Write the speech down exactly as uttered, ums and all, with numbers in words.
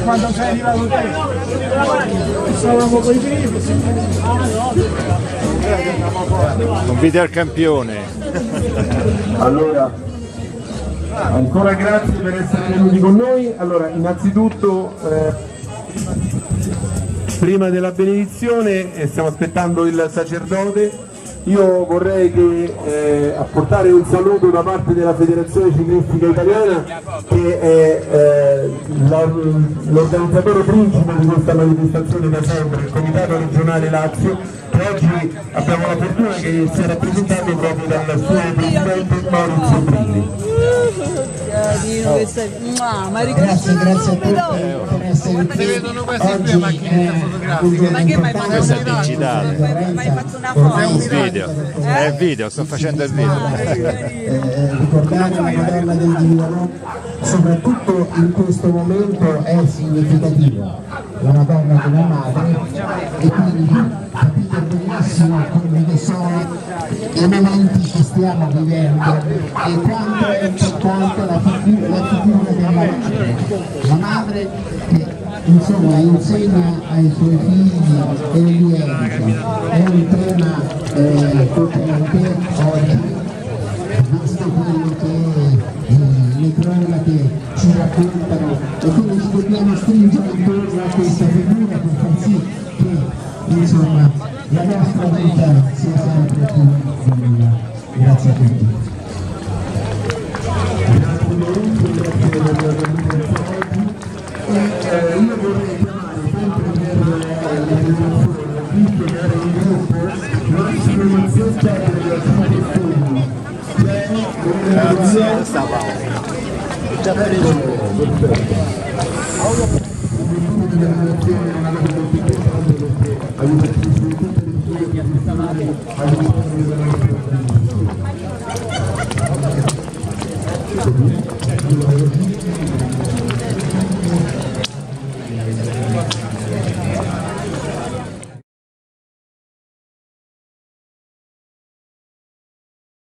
quando sei arrivato te? Stavamo con i primi. Convite al campione. Allora, ancora grazie per essere venuti con noi. Allora, innanzitutto, eh, prima della benedizione, eh, stiamo aspettando il sacerdote. Io vorrei che eh, apportare un saluto da parte della Federazione Ciclistica Italiana, che è eh, l'organizzatore principe di questa manifestazione da sempre, il Comitato Regionale Lazio, che oggi abbiamo la fortuna che sia rappresentato proprio dal suo presidente Maurizio Brilli. Grazie, grazie a tutti per essere qui. Oggi è Ma che mai Questo è digitale. hai fatto una foto? È un video, è il video, sto facendo il video. eh, ricordare la Madonna del Dio, soprattutto in questo momento, è significativo. La Madonna come madre, e quindi capite benissimo come sono i momenti che stiamo vivendo e quanto è importante la figura, la figura della madre. La madre che insomma insegna ai suoi figli e li educa. È un tema eh, potente oggi, visto quello che eh, le cronache ci raccontano, e quindi ci dobbiamo stringere intorno a questa figura per far sì che insomma la nostra vita sia sempre più bella. Grazie a tutti. Grazie Maurizio, grazie per la presenza oggi. E io vorrei chiamare sempre per la presentazione, visto che era in gruppo, Massimo Mazzetta per la sua questione. Grazie, sta Paolo. Già perfetto. L'obiettivo della relazione è una cosa molto importante perché aiuta tutte le persone che stanno all'interno della nostra